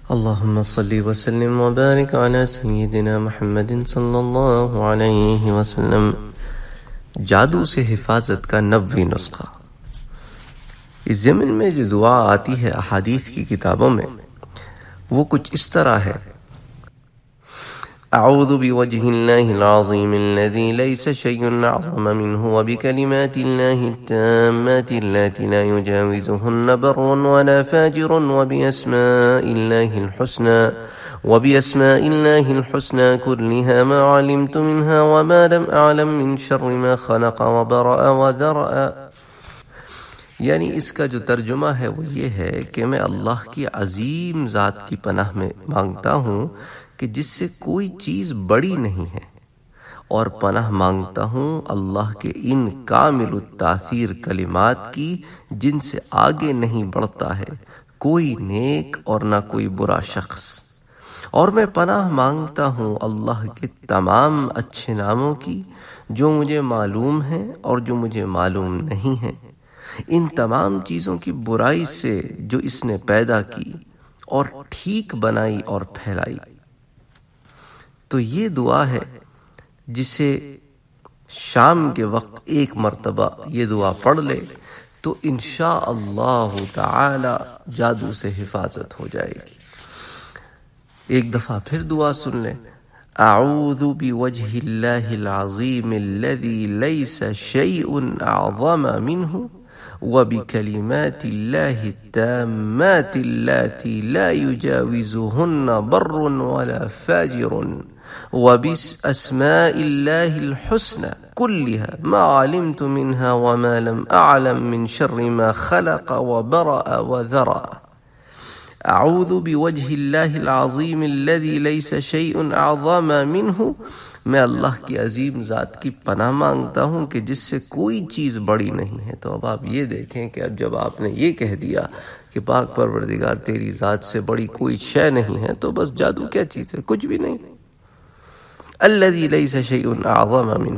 اللہم صلی وسلم وبارک علی سیدنا محمد صلی اللہ علیہ وسلم۔ جادو سے حفاظت کا 90 نسخہ۔ اس ضمن میں جو دعا آتی ہے احادیث کی کتابوں میں، وہ کچھ اس طرح ہے: اعوذ بوجہ اللہ العظیم الذی لیس شیء اعظم منہ وبکلمات اللہ التامات اللاتی لا یجاوزہن بر ولا فاجر وبأسماء الله الحسنى كلها ما علمت منها وما لم أعلم من شر ما خلق وبرأ وذرأ۔ یعنی اس کا جو ترجمہ ہے وہ یہ ہے کہ میں اللہ کی عظیم ذات کی پناہ میں مانگتا ہوں کہ جس سے کوئی چیز بڑی نہیں ہے، اور پناہ مانگتا ہوں اللہ کے ان کامل التاثیر کلمات کی جن سے آگے نہیں بڑھتا ہے کوئی نیک اور نہ کوئی برا شخص، اور میں پناہ مانگتا ہوں اللہ کے تمام اچھے ناموں کی جو مجھے معلوم ہیں اور جو مجھے معلوم نہیں ہیں، ان تمام چیزوں کی برائی سے جو اس نے پیدا کی اور ٹھیک بنائی اور پھیلائی۔ تو یہ دعا ہے جسے شام کے وقت ایک مرتبہ یہ دعا پڑھ لے تو انشاءاللہ تعالی جادو سے حفاظت ہو جائے گی۔ ایک دفعہ پھر دعا سن لیں: اعوذ بوجہ اللہ العظیم الذی لیس شیء اعظم منہ وبکلمات اللہ التامات اللاتی لا یجاوزہن بر ولا فاجر وبأسماء اللہ الحسنى كلها ما علمت منها وما لم أعلم من شر ما خلق وبرأ وذرأ۔ اعوذ بوجہ اللہ العظیم الذی لیس شیء اعظم منہ، میں اللہ کی عظیم ذات کی پناہ مانگتا ہوں کہ جس سے کوئی چیز بڑی نہیں ہے۔ تو اب آپ یہ دیکھیں کہ اب جب آپ نے یہ کہہ دیا کہ پاک پروردگار تیری ذات سے بڑی کوئی شے نہیں ہے، تو بس جادو کیا چیز ہے؟ کچھ بھی نہیں۔ الذی لیس شیء اعظم منہ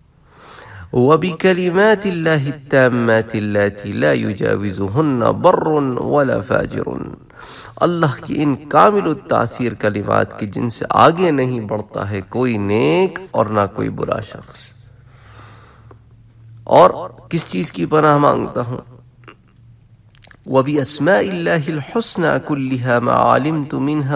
وبکلمات اللہ التامات اللاتی لا یجاوزہن بر ولا فاجر، اللہ کی ان کامل التاثیر کلمات کی جن سے آگے نہیں بڑھتا ہے کوئی نیک اور نہ کوئی برا شخص۔ اور کس چیز کی پناہ مانگتا ہوں؟ وبأسماء اللہ الحسنى كلها ما علمت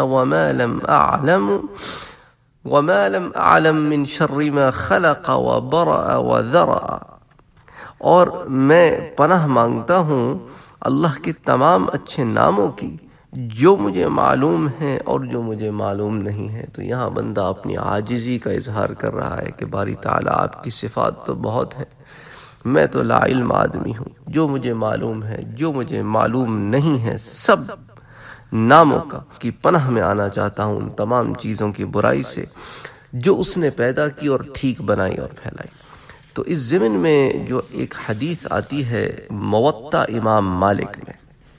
منها وما لم أعلم من شر ما خلق وبرأ وذرأ، اور میں پناہ مانگتا ہوں اللہ کے تمام اچھے ناموں کی جو مجھے معلوم ہیں اور جو مجھے معلوم نہیں ہے۔ تو یہاں بندہ اپنی عاجزی کا اظہار کر رہا ہے کہ باری تعالیٰ آپ کی صفات تو بہت ہیں، میں تو لا علم آدمی ہوں، جو مجھے معلوم ہے جو مجھے معلوم نہیں ہے سب ناموں کی پناہ میں آنا چاہتا ہوں، ان تمام چیزوں کی برائی سے جو اس نے پیدا کی اور ٹھیک بنائی اور پھیلائی۔ تو اس ضمن میں جو ایک حدیث آتی ہے موطا امام مالک میں،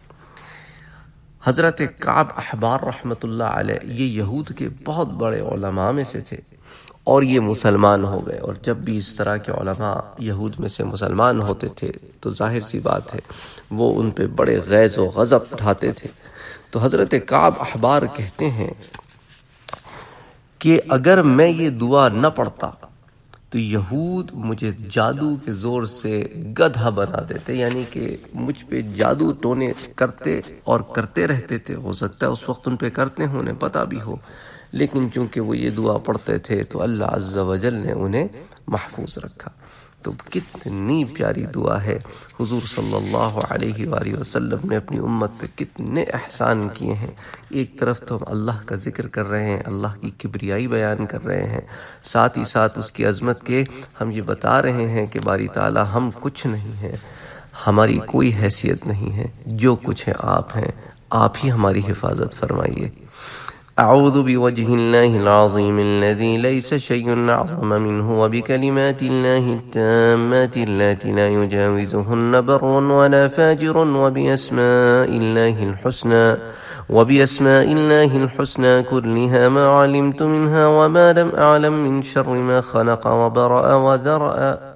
حضرت کعب احبار رحمۃ اللہ علیہ یہ یہود کے بہت بڑے علماء میں سے تھے، اور یہ مسلمان ہو گئے، اور جب بھی اس طرح کے علماء یہود میں سے مسلمان ہوتے تھے تو ظاہر سی بات ہے وہ ان پہ بڑے غیظ و غضب اٹھاتے تھے۔ تو حضرت کعب احبار کہتے ہیں کہ اگر میں یہ دعا نہ پڑھتا تو یہود مجھے جادو کے زور سے گدھا بنا دیتے، یعنی کہ مجھ پہ جادو ٹونے کرتے اور کرتے رہتے تھے۔ ہو سکتا ہے اس وقت ان پہ کرتے ہوں، انہیں پتہ بھی ہو، لیکن چونکہ وہ یہ دعا پڑھتے تھے تو اللہ عز و جل نے انہیں محفوظ رکھا۔ تو کتنی پیاری دعا ہے، حضور صلی اللہ علیہ وآلہ وسلم نے اپنی امت پہ کتنے احسان کیے ہیں۔ ایک طرف تو ہم اللہ کا ذکر کر رہے ہیں، اللہ کی کبریائی بیان کر رہے ہیں، ساتھ ہی ساتھ اس کی عظمت کے ہم یہ بتا رہے ہیں کہ باری تعالیٰ ہم کچھ نہیں ہیں، ہماری کوئی حیثیت نہیں ہے، جو کچھ ہے آپ ہیں، آپ ہی ہماری حفاظت فرمائیے۔ اعوذ بوجہ اللہ العظیم الذی لیس شیء اعظم منہ وبکلمات اللہ التامات اللاتی لا یجاوزہن بر ولا فاجر وبأسماء اللہ الحسنى كلها ما علمت منها وما لم أعلم من شر ما خلق وبرأ وذرأ۔